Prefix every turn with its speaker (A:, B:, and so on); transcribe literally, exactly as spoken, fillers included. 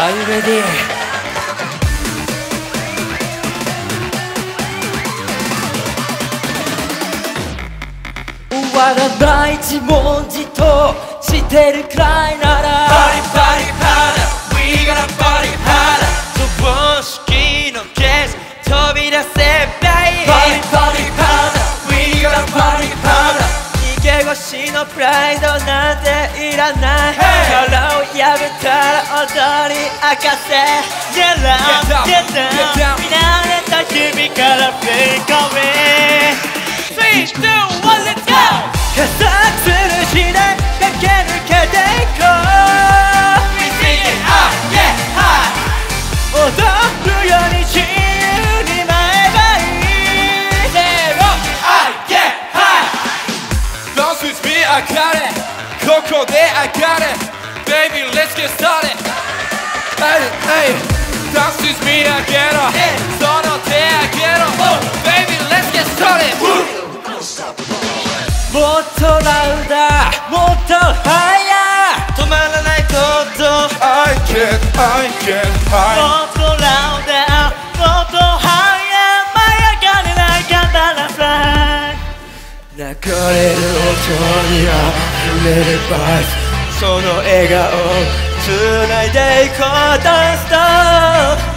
A: Are you ready? 終わらない自問自答してるくらいなら Party party harder We gonna party harder 常識のケース飛び出せ Baby Party party harder We gonna party harder 逃げ腰のプライドなんていらない殻を破ったら踊り明かせ Get down, get down 見慣れた日々から Fake away three, two, one, let's go! 加速する時代駆け抜けていこう We sing it up, yeah, high 踊るように自由に舞えばいい Zero, I get high Dance with me, I got it ここで I got it Baby, let's get started Hey, hey Dance with me, I get it その手あげろ Baby, let's get startedもっとラウダーもっとハイヤー止まらないこと I get, I get high もっとラウダーもっとハイヤー舞い上がれないかバタフライ流れる音に溢れるバイスその笑顔つないでいこうダンスと